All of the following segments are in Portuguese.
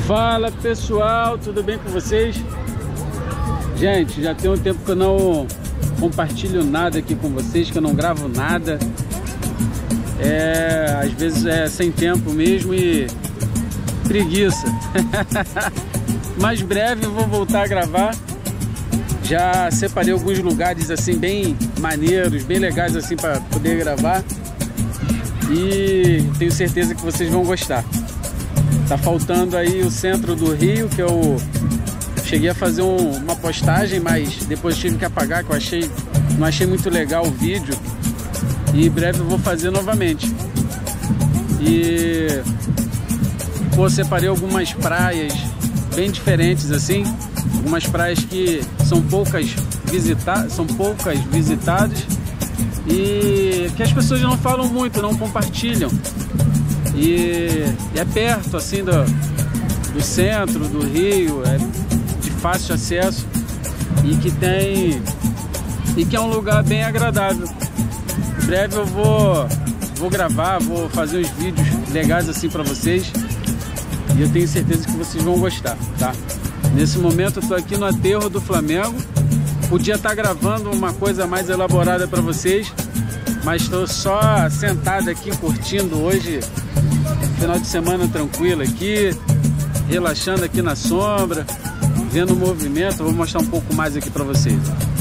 Fala pessoal, tudo bem com vocês? Gente, já tem um tempo que eu não compartilho nada aqui com vocês, que eu não gravo nada. Às vezes é sem tempo mesmo e preguiça. Mas breve eu vou voltar a gravar. Já separei alguns lugares assim bem maneiros, bem legais assim para poder gravar. E tenho certeza que vocês vão gostar. Tá faltando aí o centro do Rio, que eu cheguei a fazer uma postagem, mas depois tive que apagar, que eu não achei muito legal o vídeo. E em breve eu vou fazer novamente. E separei algumas praias bem diferentes assim, algumas praias que são poucas visitadas e que as pessoas não falam muito, não compartilham. E é perto assim do centro do Rio, é de fácil acesso e que é um lugar bem agradável. Em breve eu vou gravar, vou fazer uns vídeos legais assim para vocês e eu tenho certeza que vocês vão gostar, tá? Nesse momento eu tô aqui no aterro do Flamengo. Podia estar gravando uma coisa mais elaborada para vocês, mas estou só sentado aqui curtindo hoje. Final de semana tranquilo aqui, relaxando aqui na sombra, vendo o movimento. Vou mostrar um pouco mais aqui para vocês.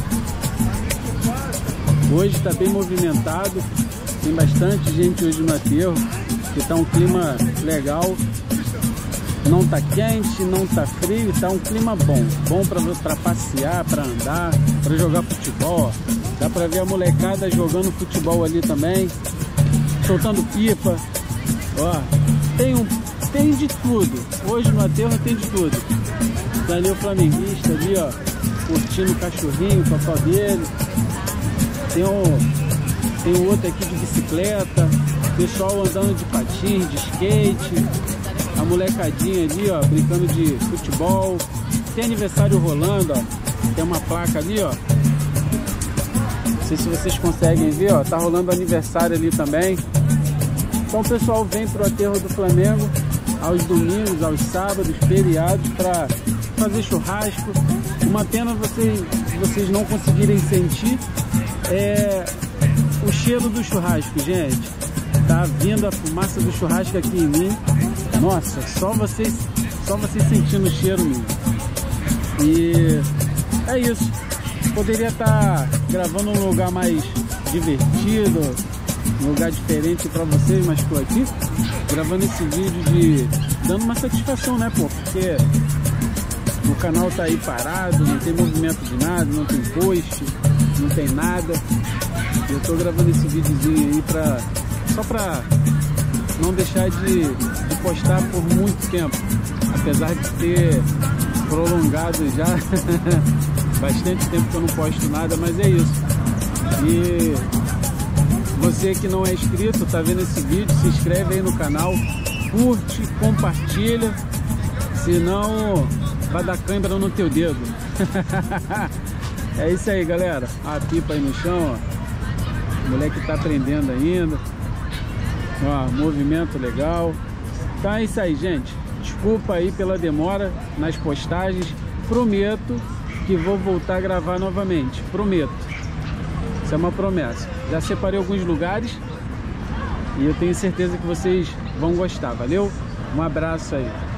Hoje está bem movimentado, tem bastante gente hoje no aterro, que está um clima legal. Não tá quente, não tá frio, tá um clima bom para passear, para andar, para jogar futebol. Dá para ver a molecada jogando futebol ali também, soltando pipa. Ó, tem de tudo. Hoje no aterro tem de tudo. Tá ali o flamenguista ali, ó, curtindo o cachorrinho, o papá dele. Tem um outro aqui de bicicleta, pessoal andando de patins, de skate, a molecadinha ali, ó, brincando de futebol. Tem aniversário rolando, ó. Tem uma placa ali, ó. Não sei se vocês conseguem ver, ó, tá rolando aniversário ali também. Então o pessoal vem pro aterro do Flamengo aos domingos, aos sábados, feriados, para fazer churrasco. Uma pena vocês não conseguirem sentir o cheiro do churrasco, gente. Tá vindo a fumaça do churrasco aqui em mim. Nossa, só vocês sentindo o cheiro mesmo. E é isso. Poderia estar gravando um lugar mais divertido, um lugar diferente para vocês, mas estou aqui gravando esse vídeo dando uma satisfação, né, pô? Porque o canal tá aí parado, não tem movimento de nada, não tem post, não tem nada. Eu tô gravando esse videozinho aí só pra não deixar de postar por muito tempo, apesar de ter prolongado já bastante tempo que eu não posto nada, mas é isso. E você que não é inscrito, tá vendo esse vídeo, se inscreve aí no canal, curte, compartilha, senão vai dar cãibra no teu dedo. É isso aí, galera. A pipa aí no chão, ó. O moleque tá aprendendo ainda. Ó, movimento legal. Então é isso aí, gente. Desculpa aí pela demora nas postagens. Prometo que vou voltar a gravar novamente. Prometo. Isso é uma promessa. Já separei alguns lugares e eu tenho certeza que vocês vão gostar. Valeu? Um abraço aí.